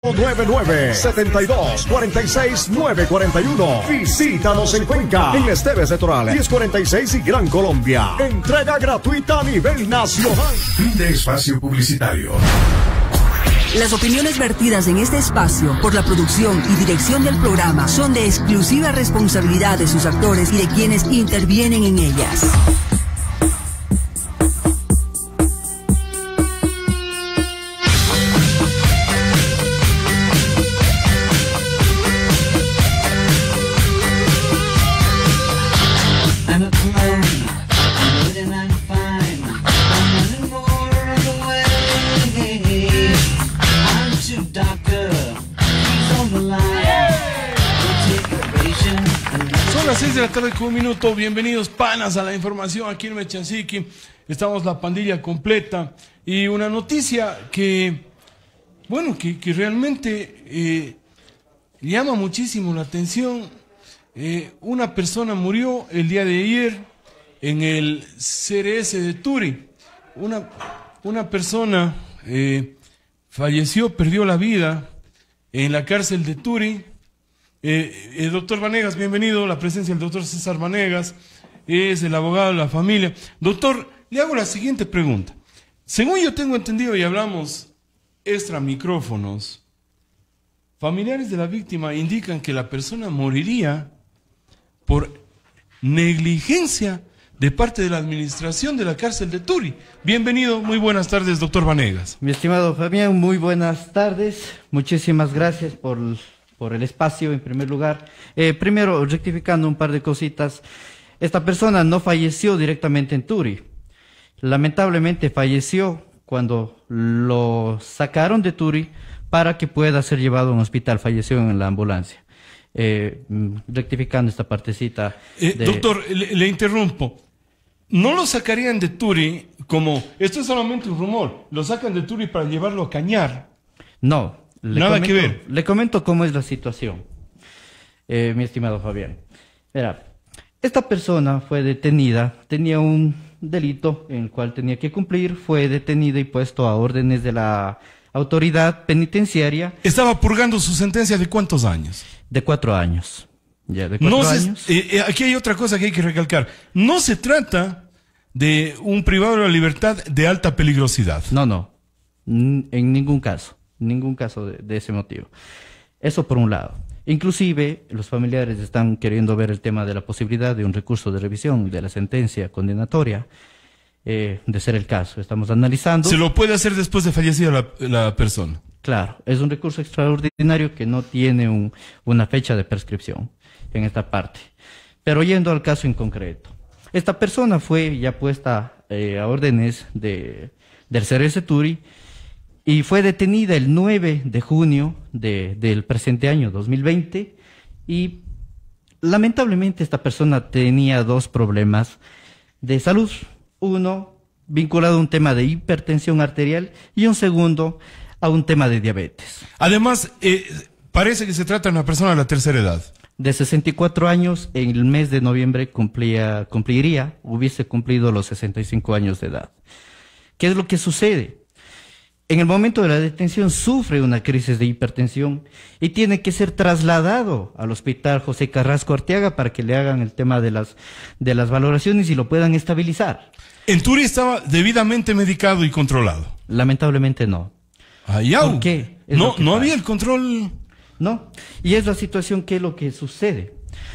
99-72-46-941. Visítanos en Cuenca, en Esteves de Toral, 1046 y Gran Colombia. Entrega gratuita a nivel nacional. Fin de espacio publicitario. Las opiniones vertidas en este espacio por la producción y dirección del programa son de exclusiva responsabilidad de sus actores y de quienes intervienen en ellas. De la tarde con un minuto, bienvenidos panas a la información aquí en Mechansiqui. Estamos la pandilla completa y una noticia que, bueno, que realmente llama muchísimo la atención. Una persona murió el día de ayer en el CRS de Turi. Una persona falleció, perdió la vida en la cárcel de Turi. Doctor Vanegas, bienvenido. La presencia del doctor César Vanegas, es el abogado de la familia. Doctor, le hago la siguiente pregunta. Según yo tengo entendido y hablamos extra micrófonos, familiares de la víctima indican que la persona moriría por negligencia de parte de la administración de la cárcel de Turi. Bienvenido, muy buenas tardes, doctor Vanegas. Mi estimado Fabián, muy buenas tardes. Muchísimas gracias por el espacio, en primer lugar. Primero, rectificando un par de cositas, esta persona no falleció directamente en Turi. Lamentablemente falleció cuando lo sacaron de Turi para que pueda ser llevado a un hospital. Falleció en la ambulancia. Rectificando esta partecita. Doctor, le interrumpo. ¿No lo sacarían de Turi como, esto es solamente un rumor, lo sacan de Turi para llevarlo a Cañar? No. Nada que ver. Le comento cómo es la situación, mi estimado Fabián. Mira, esta persona fue detenida, tenía un delito en el cual tenía que cumplir, fue detenida y puesto a órdenes de la autoridad penitenciaria. ¿Estaba purgando su sentencia de cuántos años? De 4 años. Ya, de 4 años. Aquí hay otra cosa que hay que recalcar. No se trata de un privado de la libertad de alta peligrosidad. No, en ningún caso. Ningún caso de ese motivo. Eso por un lado. Inclusive los familiares están queriendo ver el tema de la posibilidad de un recurso de revisión de la sentencia condenatoria, de ser el caso. Estamos analizando. ¿Se lo puede hacer después de fallecida la persona? Claro, es un recurso extraordinario que no tiene una fecha de prescripción en esta parte. Pero yendo al caso en concreto, esta persona fue ya puesta a órdenes del CRS Turi y fue detenida el 9 de junio del presente año 2020 y lamentablemente esta persona tenía 2 problemas de salud. Uno vinculado a un tema de hipertensión arterial y un segundo a un tema de diabetes. Además, parece que se trata de una persona de la tercera edad. De 64 años, en el mes de noviembre hubiese cumplido los 65 años de edad. ¿Qué es lo que sucede? En el momento de la detención sufre una crisis de hipertensión y tiene que ser trasladado al hospital José Carrasco Arteaga para que le hagan el tema de las valoraciones y lo puedan estabilizar. ¿En Turi estaba debidamente medicado y controlado? Lamentablemente no. ¿Por qué? No había el control. No, y es la situación que es lo que sucede.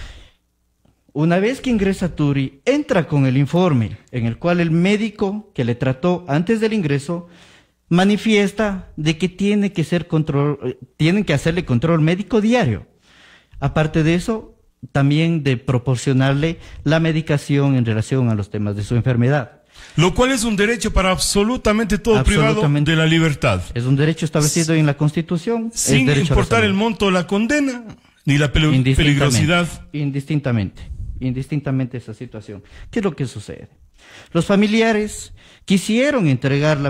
Una vez que ingresa a Turi, entra con el informe en el cual el médico que le trató antes del ingreso manifiesta de que tienen que hacerle control médico diario. Aparte de eso, también de proporcionarle la medicación en relación a los temas de su enfermedad. Lo cual es un derecho para absolutamente todo privado de la libertad. Es un derecho establecido en la Constitución. Sin importar el monto de la condena ni la peligrosidad. Indistintamente esa situación. ¿Qué es lo que sucede? Los familiares quisieron entregaron la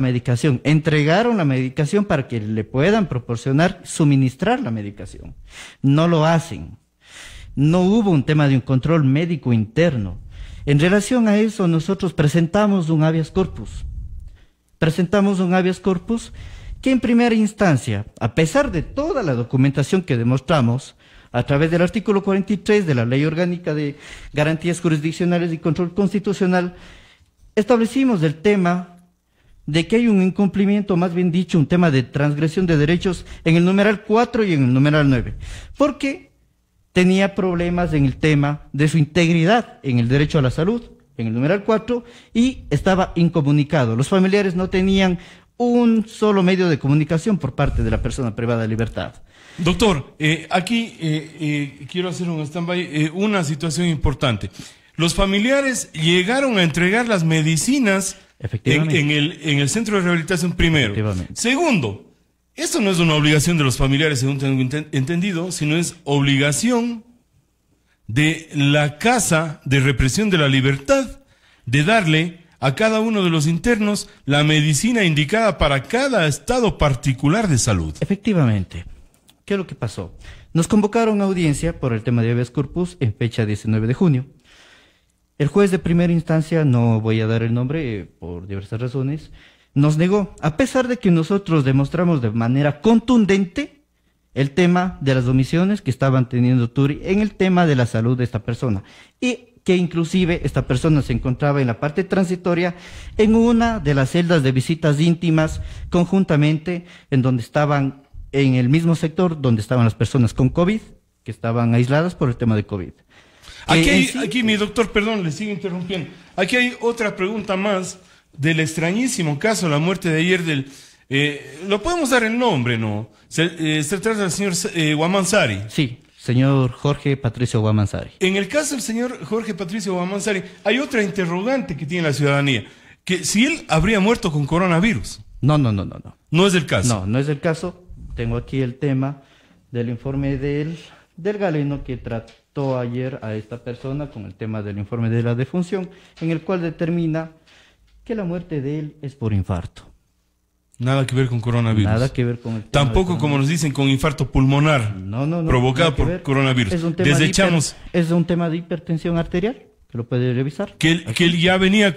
medicación para que le puedan suministrar la medicación. No lo hacen. No hubo un tema de un control médico interno. En relación a eso, nosotros presentamos un habeas corpus que en primera instancia, a pesar de toda la documentación que demostramos, a través del artículo 43 de la Ley Orgánica de Garantías Jurisdiccionales y Control Constitucional, establecimos el tema de que hay un incumplimiento, más bien dicho, un tema de transgresión de derechos en el numeral 4 y en el numeral 9, porque tenía problemas en el tema de su integridad en el derecho a la salud, en el numeral 4, y estaba incomunicado. Los familiares no tenían un solo medio de comunicación por parte de la persona privada de libertad. Doctor, aquí quiero hacer un stand-by, una situación importante. Los familiares llegaron a entregar las medicinas en el centro de rehabilitación primero. Segundo, esto no es una obligación de los familiares, según tengo entendido, sino es obligación de la Casa de Represión de la Libertad de darle a cada uno de los internos la medicina indicada para cada estado particular de salud. Efectivamente. ¿Qué es lo que pasó? Nos convocaron a audiencia por el tema de habeas corpus en fecha 19 de junio. El juez de primera instancia, no voy a dar el nombre por diversas razones, nos negó, a pesar de que nosotros demostramos de manera contundente el tema de las omisiones que estaban teniendo Turi en el tema de la salud de esta persona, y que inclusive esta persona se encontraba en la parte transitoria en una de las celdas de visitas íntimas conjuntamente, en donde estaban en el mismo sector donde estaban las personas con COVID, que estaban aisladas por el tema de COVID. Aquí mi doctor, perdón, le sigo interrumpiendo. Aquí hay otra pregunta más del extrañísimo caso, la muerte de ayer del... ¿lo podemos dar el nombre, no? Se trata del señor Guamanzari. Sí, señor Jorge Patricio Guamanzari. En el caso del señor Jorge Patricio Guamanzari, hay otra interrogante que tiene la ciudadanía, que si él habría muerto con coronavirus. No. No es el caso. No es el caso. Tengo aquí el tema del informe del galeno que trató ayer a esta persona con el tema del informe de la defunción, en el cual determina que la muerte de él es por infarto. Nada que ver con coronavirus. Nada que ver con el tema. Tampoco, como nos dicen, con infarto pulmonar. No. Provocado por coronavirus. Es un tema de hipertensión arterial, que lo puede revisar. Que él ya venía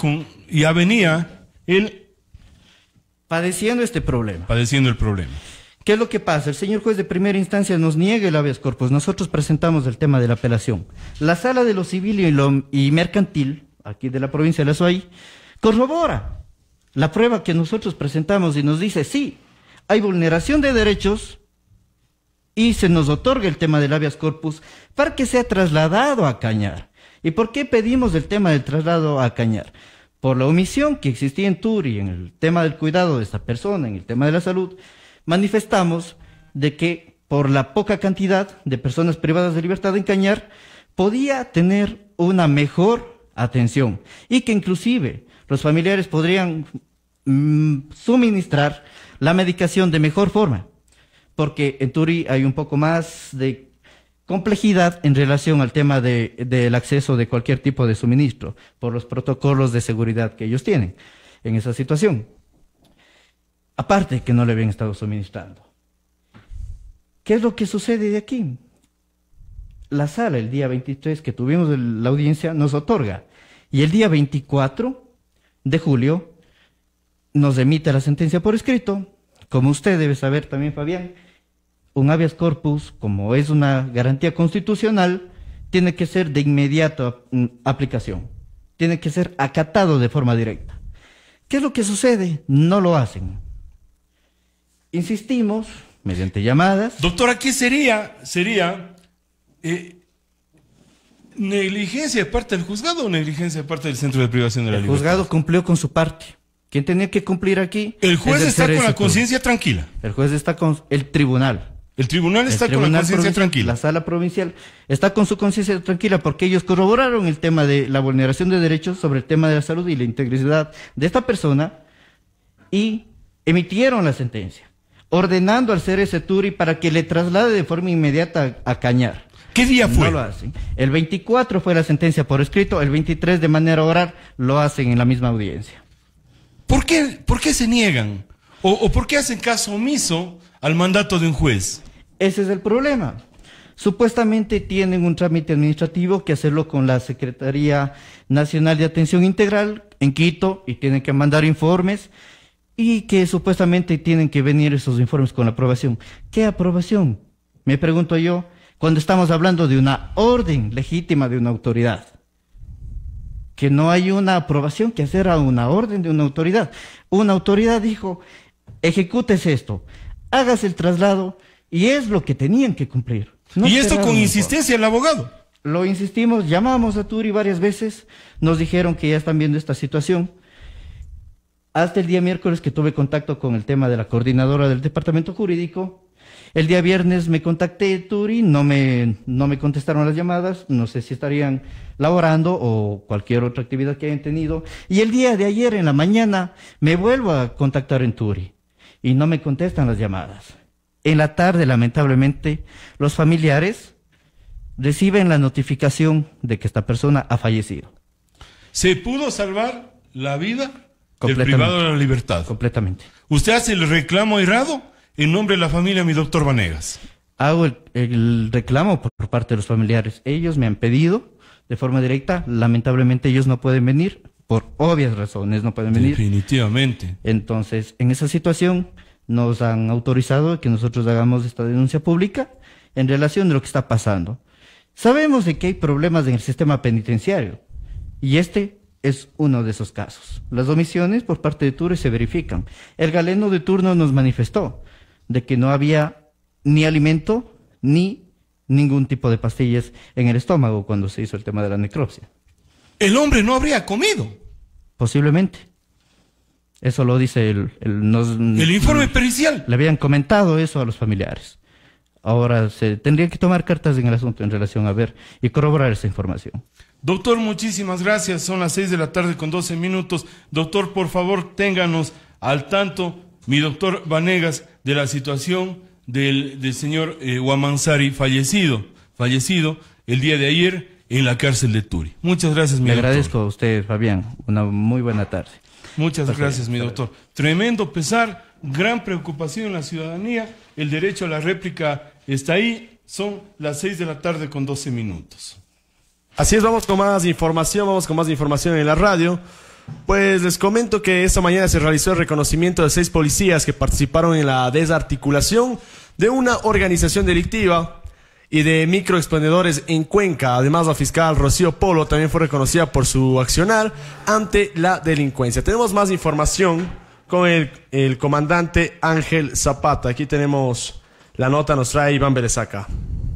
padeciendo este problema. Padeciendo el problema. ¿Qué es lo que pasa? El señor juez de primera instancia nos niega el habeas corpus. Nosotros presentamos el tema de la apelación. La Sala de lo Civil y Mercantil, aquí de la provincia de Azuay, corrobora la prueba que nosotros presentamos y nos dice, sí, hay vulneración de derechos y se nos otorga el tema del habeas corpus para que sea trasladado a Cañar. ¿Y por qué pedimos el tema del traslado a Cañar? Por la omisión que existía en Turi en el tema del cuidado de esta persona, en el tema de la salud. Manifestamos de que por la poca cantidad de personas privadas de libertad en Cañar podía tener una mejor atención y que inclusive los familiares podrían suministrar la medicación de mejor forma, porque en Turi hay un poco más de complejidad en relación al tema del acceso de cualquier tipo de suministro por los protocolos de seguridad que ellos tienen en esa situación. Aparte que no le habían estado suministrando. ¿Qué es lo que sucede de aquí? La sala el día 23 que tuvimos la audiencia nos otorga y el día 24 de julio nos emite la sentencia por escrito. Como usted debe saber también, Fabián, un habeas corpus, como es una garantía constitucional, tiene que ser de inmediata aplicación. Tiene que ser acatado de forma directa. ¿Qué es lo que sucede? No lo hacen. Insistimos, mediante llamadas. Doctora, ¿qué sería negligencia de parte del juzgado o negligencia de parte del Centro de Privación de la Libertad? El juzgado cumplió con su parte. ¿Quién tenía que cumplir aquí? El juez está con la conciencia tranquila. El juez está con el tribunal. El tribunal está con la conciencia tranquila. La sala provincial está con su conciencia tranquila porque ellos corroboraron el tema de la vulneración de derechos sobre el tema de la salud y la integridad de esta persona y emitieron la sentencia, ordenando al CRS Turi para que le traslade de forma inmediata a Cañar. ¿Qué día fue? No lo hacen. El 24 fue la sentencia por escrito, el 23 de manera oral lo hacen en la misma audiencia. ¿Por qué se niegan? ¿O por qué hacen caso omiso al mandato de un juez? Ese es el problema. Supuestamente tienen un trámite administrativo que hacerlo con la Secretaría Nacional de Atención Integral en Quito y tienen que mandar informes y que supuestamente tienen que venir esos informes con aprobación. ¿Qué aprobación? Me pregunto yo, cuando estamos hablando de una orden legítima de una autoridad. Que no hay una aprobación que hacer a una orden de una autoridad. Una autoridad dijo, ejecutes esto, hagas el traslado, y es lo que tenían que cumplir. No y esto con esperaron insistencia del abogado. Lo insistimos, llamamos a Turi varias veces, nos dijeron que ya están viendo esta situación. Hasta el día miércoles que tuve contacto con el tema de la coordinadora del departamento jurídico. El día viernes me contacté, Turi, no me contestaron las llamadas, no sé si estarían laborando o cualquier otra actividad que hayan tenido. Y el día de ayer en la mañana me vuelvo a contactar en Turi y no me contestan las llamadas. En la tarde, lamentablemente, los familiares reciben la notificación de que esta persona ha fallecido. ¿Se pudo salvar la vida del privado de la libertad? Completamente. ¿Usted hace el reclamo errado en nombre de la familia, mi doctor Vanegas? Hago el reclamo por parte de los familiares. Ellos me han pedido de forma directa. Lamentablemente ellos no pueden venir, por obvias razones no pueden venir. Definitivamente. Entonces, en esa situación nos han autorizado que nosotros hagamos esta denuncia pública en relación de lo que está pasando. Sabemos de que hay problemas en el sistema penitenciario y este es uno de esos casos. Las omisiones por parte de Turi se verifican. El galeno de turno nos manifestó de que no había ni alimento ni ningún tipo de pastillas en el estómago cuando se hizo el tema de la necropsia. ¿El hombre no habría comido? Posiblemente. Eso lo dice el informe pericial. Le habían comentado eso a los familiares. Ahora se tendrían que tomar cartas en el asunto en relación a ver y corroborar esa información. Doctor, muchísimas gracias. Son las 6:12 p.m. Doctor, por favor, ténganos al tanto, mi doctor Vanegas, de la situación del señor Huamansari fallecido el día de ayer en la cárcel de Turi. Muchas gracias, mi doctor. Le agradezco a usted, Fabián. Una muy buena tarde. Muchas gracias, mi doctor. Tremendo pesar, gran preocupación en la ciudadanía. El derecho a la réplica está ahí. Son las 6:12 p.m. Así es, vamos con más información en la radio. Pues les comento que esta mañana se realizó el reconocimiento de 6 policías que participaron en la desarticulación de una organización delictiva y de microexpendedores en Cuenca. Además, la fiscal Rocío Polo también fue reconocida por su accionar ante la delincuencia. Tenemos más información con el comandante Ángel Zapata. Aquí tenemos la nota, nos trae Iván Berezaca.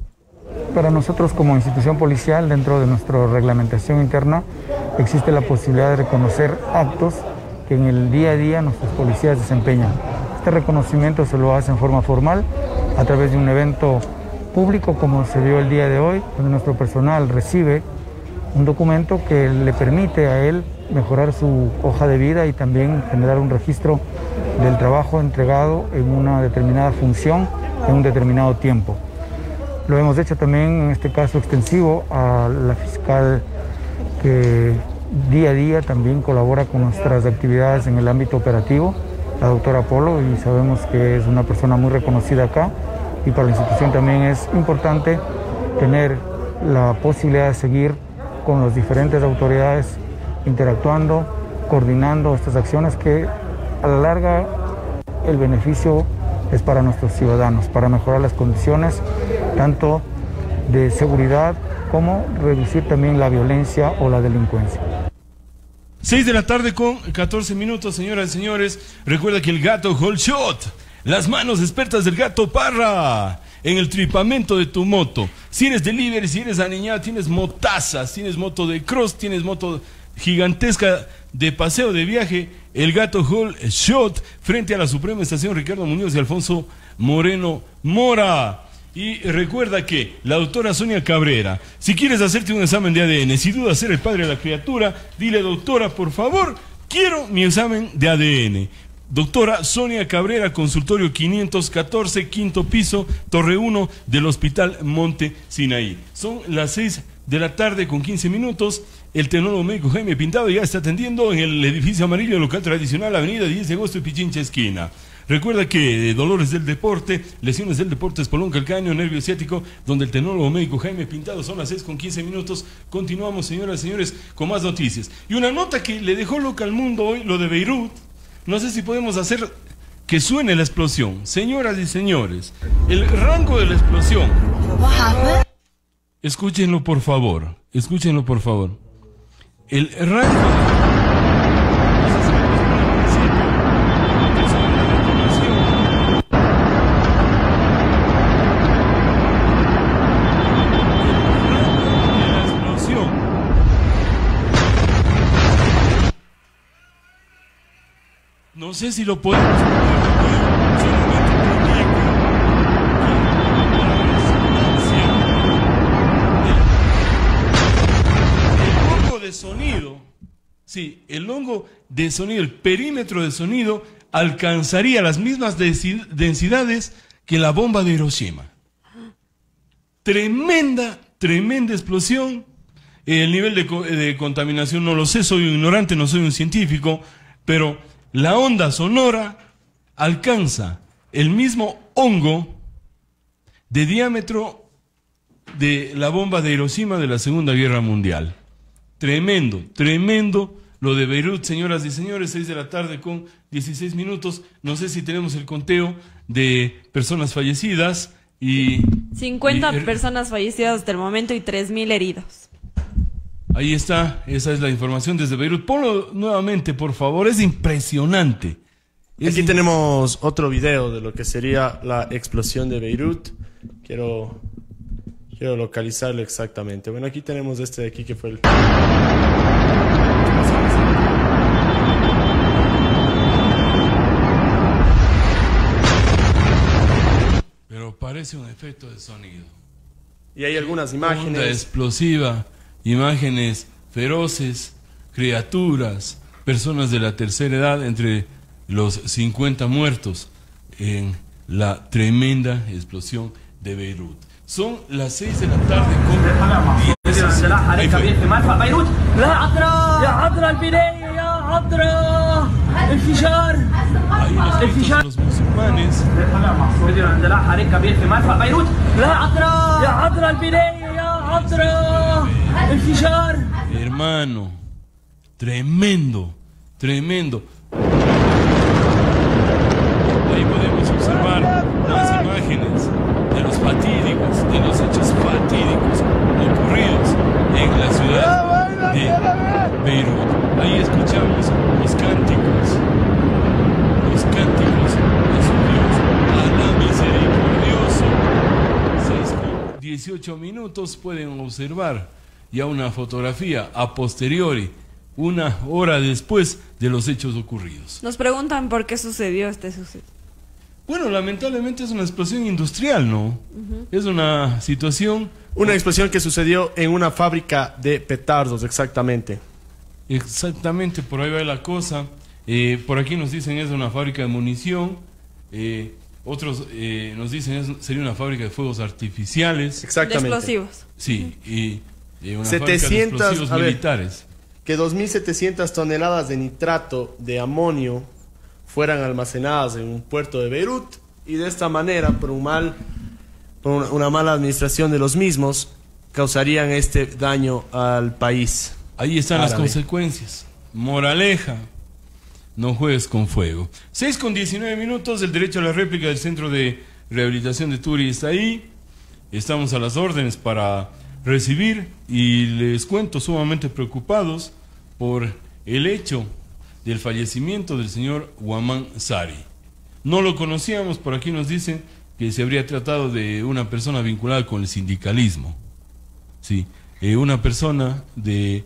Para nosotros como institución policial, dentro de nuestra reglamentación interna, existe la posibilidad de reconocer actos que en el día a día nuestros policías desempeñan. Este reconocimiento se lo hace en forma formal a través de un evento público como se dio el día de hoy, donde nuestro personal recibe un documento que le permite a él mejorar su hoja de vida y también generar un registro del trabajo entregado en una determinada función en un determinado tiempo. Lo hemos hecho también en este caso extensivo a la fiscal que día a día también colabora con nuestras actividades en el ámbito operativo, la doctora Polo, y sabemos que es una persona muy reconocida acá y para la institución también es importante tener la posibilidad de seguir con las diferentes autoridades interactuando, coordinando estas acciones que a la larga el beneficio es para nuestros ciudadanos, para mejorar las condiciones tanto de seguridad como reducir también la violencia o la delincuencia. 6:14 p.m, señoras y señores. Recuerda que el gato Hold Shot, las manos expertas del gato Parra, en el tripamento de tu moto. Si eres delivery, si eres aniñado, tienes motazas, tienes moto de cross, tienes moto gigantesca de paseo de viaje, el gato Hold Shot, frente a la Suprema Estación Ricardo Muñoz y Alfonso Moreno Mora. Y recuerda que la doctora Sonia Cabrera, si quieres hacerte un examen de ADN, si dudas ser el padre de la criatura, dile: doctora, por favor, quiero mi examen de ADN. Doctora Sonia Cabrera, consultorio 514, quinto piso, Torre 1 del Hospital Monte Sinaí. Son las 6:15 p.m. El tecnólogo médico Jaime Pintado ya está atendiendo en el edificio amarillo local tradicional, avenida 10 de agosto y Pichincha esquina. Recuerda que dolores del deporte, lesiones del deporte, espolón calcáneo, nervio ciático, donde el tecnólogo médico Jaime Pintado. Son las 6:15 p.m. Continuamos, señoras y señores, con más noticias. Y una nota que le dejó loca al mundo hoy, lo de Beirut. No sé si podemos hacer que suene la explosión. Señoras y señores, el rango de la explosión. Escúchenlo por favor. Escúchenlo por favor. El rango. No sé si lo podemos poner. El hongo de sonido, sí, el hongo de sonido, el perímetro de sonido alcanzaría las mismas densidades que la bomba de Hiroshima. Tremenda explosión. El nivel de contaminación no lo sé, soy un ignorante, no soy un científico, pero la onda sonora alcanza el mismo hongo de diámetro de la bomba de Hiroshima de la Segunda Guerra Mundial. Tremendo lo de Beirut, señoras y señores, 6 de la tarde con 16 minutos. No sé si tenemos el conteo de personas fallecidas y... 50 personas fallecidas hasta el momento y 3.000 heridos. Ahí está, esa es la información desde Beirut. Ponlo nuevamente, por favor, es impresionante. Aquí tenemos otro video de lo que sería la explosión de Beirut. Quiero localizarlo exactamente. Bueno, aquí tenemos este de aquí que fue el... Pero parece un efecto de sonido. Y hay algunas imágenes. Onda explosiva. Imágenes feroces, criaturas, personas de la tercera edad, entre los 50 muertos en la tremenda explosión de Beirut. Son las 6 de la tarde con 10. Ahí fue. Ahí los musulmanes. Hermano, tremendo. Ahí podemos observar las imágenes de los hechos fatídicos ocurridos en la ciudad de Beirut. Ahí escuchamos los cánticos de su Dios, Alá misericordioso. 6:18 minutos pueden observar ya una fotografía a posteriori, una hora después de los hechos ocurridos. Nos preguntan por qué sucedió este suceso. Bueno, lamentablemente es una explosión industrial, ¿no? Es una situación... Una explosión que sucedió en una fábrica de petardos, exactamente. Exactamente, por ahí va la cosa. Por aquí nos dicen es una fábrica de munición. Otros nos dicen sería una fábrica de fuegos artificiales. Exactamente. De explosivos. Sí, y una 700, fábrica de explosivos militares. Que 2.700 toneladas de nitrato de amonio fueran almacenadas en un puerto de Beirut, y de esta manera, por una mala administración de los mismos, causarían este daño al país. Ahí están árabe. Las consecuencias. Moraleja, no juegues con fuego. 6:19 minutos, el derecho a la réplica del Centro de Rehabilitación de Turi está ahí. Estamos a las órdenes para recibir, y les cuento, sumamente preocupados por el hecho del fallecimiento del señor Guamán Sari. No lo conocíamos, por aquí nos dicen que se habría tratado de una persona vinculada con el sindicalismo. Sí, una persona de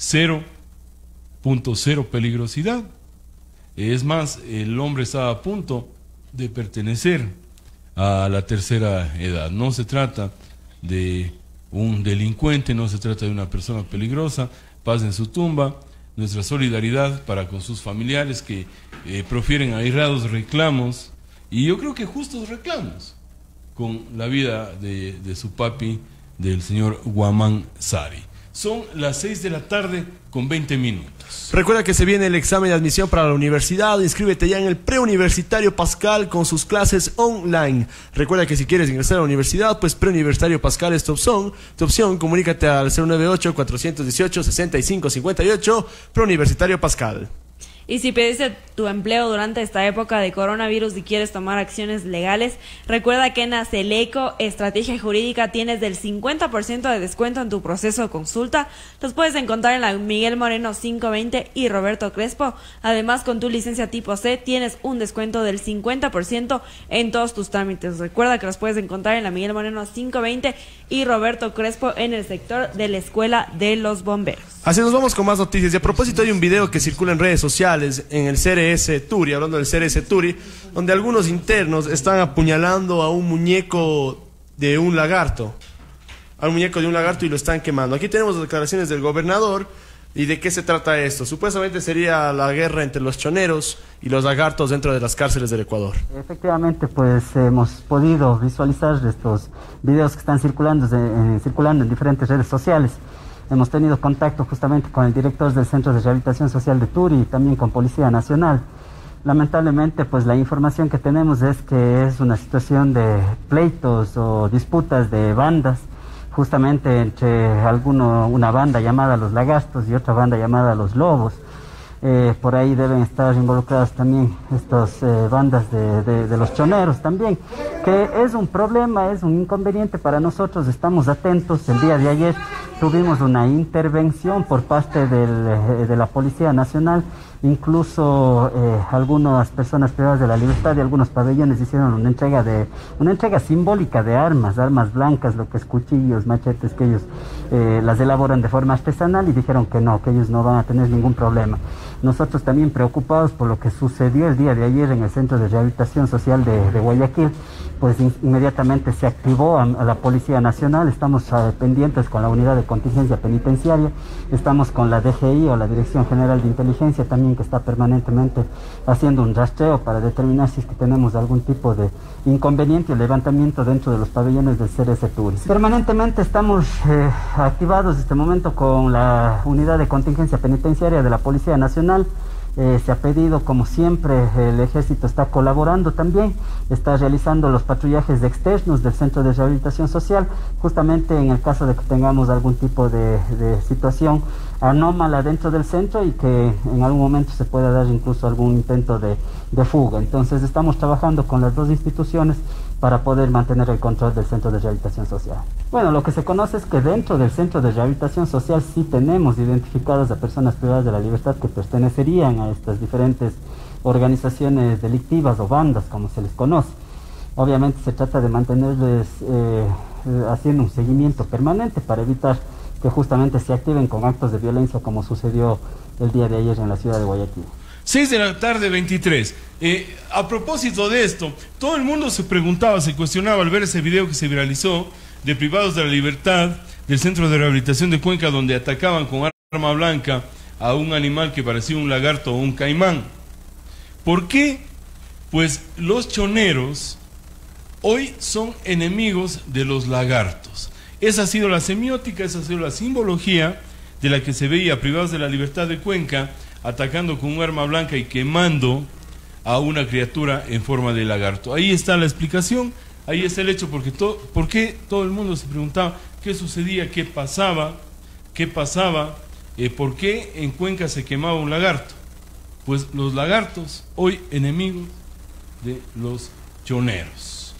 0.0 peligrosidad. Es más, el hombre estaba a punto de pertenecer a la tercera edad. No se trata de un delincuente, no se trata de una persona peligrosa. Paz en su tumba. Nuestra solidaridad para con sus familiares que profieren airados reclamos, y yo creo que justos reclamos, con la vida de su papi, del señor Guamán Sari. Son las 6 de la tarde con 20 minutos. Recuerda que se viene el examen de admisión para la universidad. Inscríbete ya en el Preuniversitario Pascal con sus clases online. Recuerda que si quieres ingresar a la universidad, pues Preuniversitario Pascal es tu opción. Comunícate al 098-418-6558. Preuniversitario Pascal. Y si pediste tu empleo durante esta época de coronavirus y quieres tomar acciones legales, recuerda que en Aceleco Estrategia Jurídica tienes del 50% de descuento en tu proceso de consulta. Los puedes encontrar en la Miguel Moreno 520 y Roberto Crespo. Además, con tu licencia tipo C tienes un descuento del 50% en todos tus trámites. Recuerda que los puedes encontrar en la Miguel Moreno 520 y Roberto Crespo en el sector de la Escuela de los Bomberos. Así nos vamos con más noticias. Y a propósito, hay un video que circula en redes sociales en el CRS Turi, hablando del CRS Turi, donde algunos internos están apuñalando a un muñeco de un lagarto. Y lo están quemando. Aquí tenemos las declaraciones del gobernador. ¿Y de qué se trata esto? Supuestamente sería la guerra entre los choneros y los lagartos dentro de las cárceles del Ecuador. Efectivamente, pues hemos podido visualizar estos videos que están circulando en diferentes redes sociales. Hemos tenido contacto justamente con el director del Centro de Rehabilitación Social de Turi y también con Policía Nacional. Lamentablemente, pues la información que tenemos es que es una situación de pleitos o disputas de bandas, justamente entre una banda llamada Los Lagartos y otra banda llamada Los Lobos. Por ahí deben estar involucradas también estas bandas de los choneros también, que es un problema, es un inconveniente para nosotros. Estamos atentos. El día de ayer tuvimos una intervención por parte de la Policía Nacional. Incluso algunas personas privadas de la libertad de algunos pabellones hicieron una entrega simbólica de armas blancas, lo que es cuchillos, machetes, que ellos las elaboran de forma artesanal, y dijeron que ellos no van a tener ningún problema. Nosotros también preocupados por lo que sucedió el día de ayer en el Centro de Rehabilitación Social de Guayaquil, pues inmediatamente se activó a la Policía Nacional. Estamos pendientes con la Unidad de Contingencia Penitenciaria, estamos con la DGI o la Dirección General de Inteligencia también, que está permanentemente haciendo un rastreo para determinar si es que tenemos algún tipo de inconveniente o levantamiento dentro de los pabellones del CRS Turi. Permanentemente estamos activados en este momento con la Unidad de Contingencia Penitenciaria de la Policía Nacional. Se ha pedido, como siempre, el Ejército está colaborando también, está realizando los patrullajes externos del Centro de Rehabilitación Social, justamente en el caso de que tengamos algún tipo de situación anómala dentro del centro y que en algún momento se pueda dar incluso algún intento de fuga. Entonces estamos trabajando con las dos instituciones para poder mantener el control del Centro de Rehabilitación Social. Bueno, lo que se conoce es que dentro del Centro de Rehabilitación Social sí tenemos identificadas a personas privadas de la libertad que pertenecerían a estas diferentes organizaciones delictivas o bandas, como se les conoce. Obviamente se trata de mantenerles haciendo un seguimiento permanente para evitar que justamente se activen con actos de violencia como sucedió el día de ayer en la ciudad de Guayaquil. 6 de la tarde, 23. A propósito de esto, todo el mundo se preguntaba, se cuestionaba al ver ese video que se viralizó de privados de la libertad del Centro de Rehabilitación de Cuenca, donde atacaban con arma blanca a un animal que parecía un lagarto o un caimán. ¿Por qué? Pues los choneros hoy son enemigos de los lagartos. Esa ha sido la semiótica, esa ha sido la simbología de la que se veía privados de la libertad de Cuenca atacando con un arma blanca y quemando a una criatura en forma de lagarto. Ahí está la explicación, ahí está el hecho, porque ¿por qué todo el mundo se preguntaba qué sucedía, qué pasaba, por qué en Cuenca se quemaba un lagarto? Pues los lagartos, hoy enemigos de los choneros.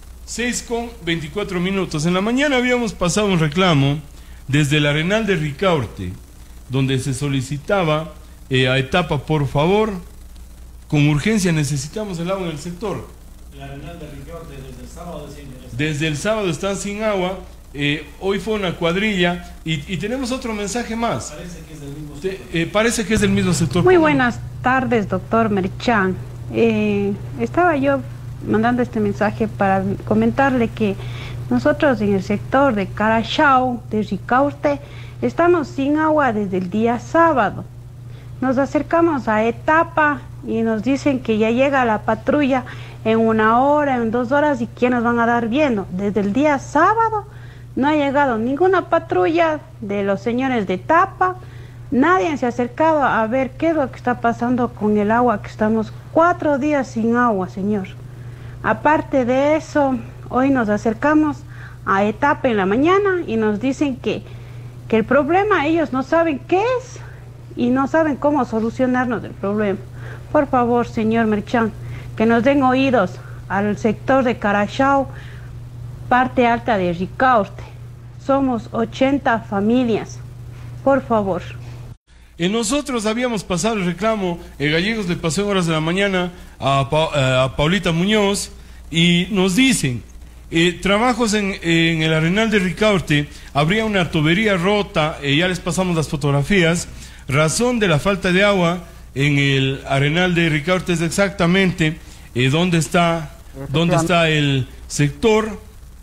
6:24. En la mañana habíamos pasado un reclamo desde el Arenal de Ricaurte, donde se solicitaba a Etapa, por favor, con urgencia necesitamos el agua en el sector. El Arenal de Ricaurte desde el sábado desde el sábado están sin agua. Hoy fue una cuadrilla y tenemos otro mensaje más. Parece que es del mismo sector. Parece que es del mismo sector. Muy buenas tardes, doctor Merchan. Estaba yo mandando este mensaje para comentarle que nosotros en el sector de Carachao, de Ricaurte, estamos sin agua desde el día sábado. Nos acercamos a Etapa y nos dicen que ya llega la patrulla en 1 hora, en 2 horas, y que nos van a dar viendo. Desde el día sábado no ha llegado ninguna patrulla de los señores de Etapa. Nadie se ha acercado a ver qué es lo que está pasando con el agua, que estamos 4 días sin agua, señor. Aparte de eso, hoy nos acercamos a Etapa en la mañana y nos dicen que el problema ellos no saben qué es y no saben cómo solucionarnos el problema. Por favor, señor Merchan, que nos den oídos al sector de Carachao, parte alta de Ricaurte. Somos 80 familias. Por favor. Nosotros habíamos pasado el reclamo, Gallegos le pasó en horas de la mañana a Paulita Muñoz y nos dicen, trabajos en el Arenal de Ricaurte, habría una tubería rota, ya les pasamos las fotografías, razón de la falta de agua en el Arenal de Ricaurte es exactamente dónde está el sector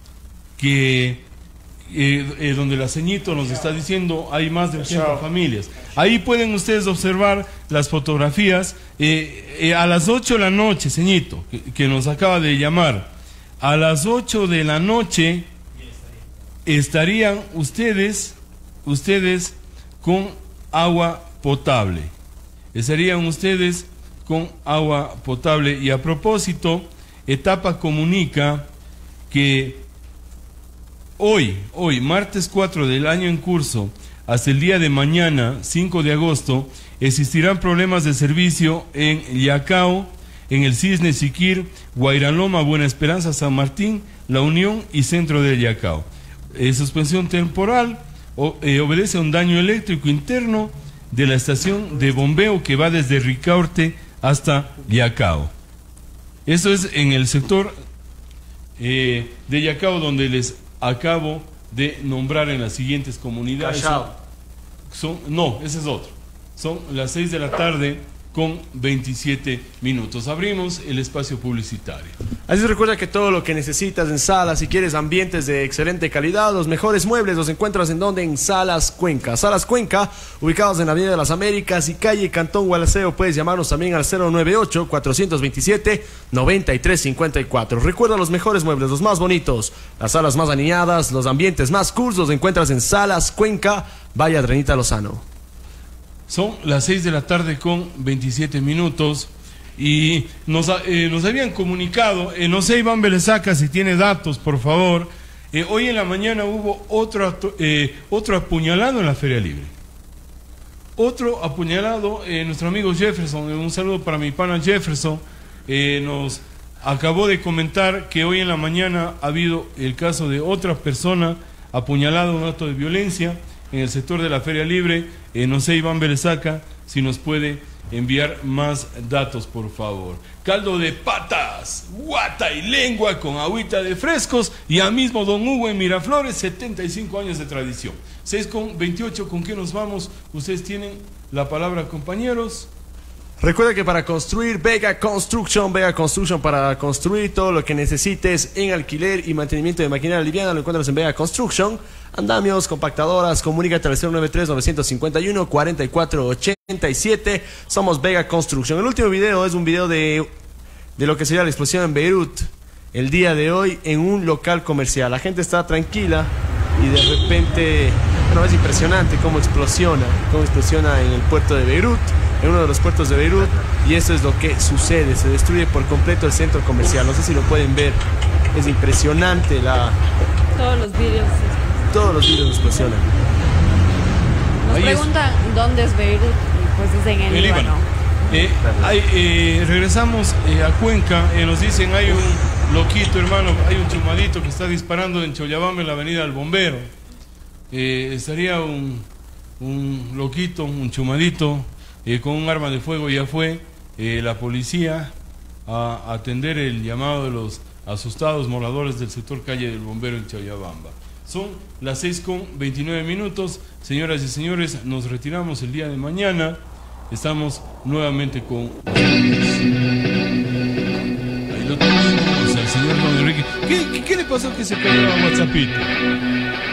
que donde la ceñito nos está diciendo hay más de 80 familias. Ahí pueden ustedes observar las fotografías. A las 8 de la noche, ceñito, que nos acaba de llamar, a las 8 de la noche estarían ustedes con agua potable. Estarían ustedes con agua potable. Y a propósito, Etapa comunica que hoy, martes 4 del año en curso, hasta el día de mañana, 5 de agosto, existirán problemas de servicio en Yacao, en el Cisne, Siquir, Guairaloma, Buena Esperanza, San Martín, La Unión y Centro del Yacao. Suspensión temporal obedece a un daño eléctrico interno de la estación de bombeo que va desde Ricaurte hasta Yacao. Eso es en el sector de Yacao, donde les acabo de nombrar en las siguientes comunidades. No, ese es otro. Son las 6 de la tarde con 27 minutos. Abrimos el espacio publicitario. Así recuerda que todo lo que necesitas en Salas, si quieres ambientes de excelente calidad, los mejores muebles los encuentras en donde, en Salas Cuenca. Salas Cuenca, ubicados en la Avenida de las Américas y calle Cantón Gualaceo. Puedes llamarnos también al 098-427-9354. Recuerda los mejores muebles, los más bonitos, las salas más aniñadas, los ambientes más cool, los encuentras en Salas Cuenca, Valle Adrenita Lozano. Son las 6 de la tarde con 27 minutos y nos habían comunicado, no sé, Iván Belezaca, si tiene datos, por favor. Hoy en la mañana hubo otro apuñalado en la Feria Libre. Otro apuñalado, nuestro amigo Jefferson, un saludo para mi pana Jefferson, nos acabó de comentar que hoy en la mañana ha habido el caso de otra persona apuñalada, un acto de violencia en el sector de la Feria Libre. No sé, Iván Belezaca, si nos puede enviar más datos, por favor. Caldo de patas, guata y lengua con agüita de frescos. Ya mismo Don Hugo en Miraflores, 75 años de tradición. 6:28, ¿con qué nos vamos? Ustedes tienen la palabra, compañeros. Recuerda que para construir, Vega Construction para construir todo lo que necesites en alquiler y mantenimiento de maquinaria liviana, lo encuentras en Vega Construction. Andamios, compactadoras, comunícate al 093-951-4487. Somos Vega Construction. El último video es un video de lo que sería la explosión en Beirut el día de hoy en un local comercial. La gente está tranquila y de repente, bueno, es impresionante cómo explosiona en el puerto de Beirut, en uno de los puertos de Beirut, y eso es lo que sucede. Se destruye por completo el centro comercial. No sé si lo pueden ver, es impresionante. Todos los vídeos explosionan. Nos preguntan dónde es Beirut, y pues es en el Líbano. Regresamos a Cuenca. Nos dicen hay un loquito, hermano, hay un chumadito que está disparando en Chollabamba, en la avenida del Bombero. Estaría un loquito, un chumadito con un arma de fuego. Ya fue la policía a atender el llamado de los asustados moradores del sector calle del Bombero en Chollabamba. Son las 6:29 minutos. Señoras y señores, nos retiramos el día de mañana. Estamos nuevamente con ustedes. Ahí lo tenemos al señor Don Enrique. ¿Qué le pasó que se cayó a WhatsAppito?